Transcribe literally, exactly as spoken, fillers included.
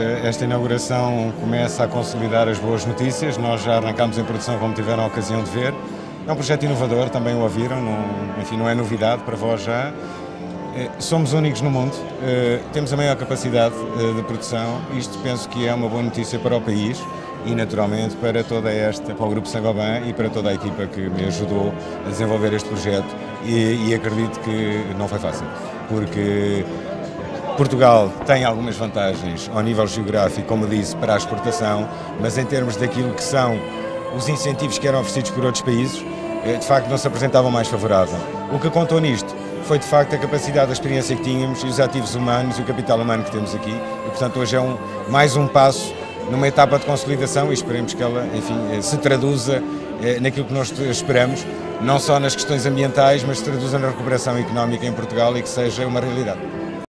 esta inauguração começa a consolidar as boas notícias. Nós já arrancámos em produção, como tiveram a ocasião de ver. É um projeto inovador, também o ouviram, não, enfim, não é novidade para vós já. Somos únicos no mundo, temos a maior capacidade de produção. Isto penso que é uma boa notícia para o país e naturalmente para toda esta, para o Grupo Saint-Gobain e para toda a equipa que me ajudou a desenvolver este projeto e, e acredito que não foi fácil, porque Portugal tem algumas vantagens ao nível geográfico, como disse, para a exportação, mas em termos daquilo que são os incentivos que eram oferecidos por outros países, de facto não se apresentavam mais favorável. O que contou nisto foi de facto a capacidade, a experiência que tínhamos e os ativos humanos e o capital humano que temos aqui e portanto hoje é um, mais um passo numa etapa de consolidação e esperemos que ela, enfim, se traduza naquilo que nós esperamos, não só nas questões ambientais, mas se traduza na recuperação económica em Portugal e que seja uma realidade.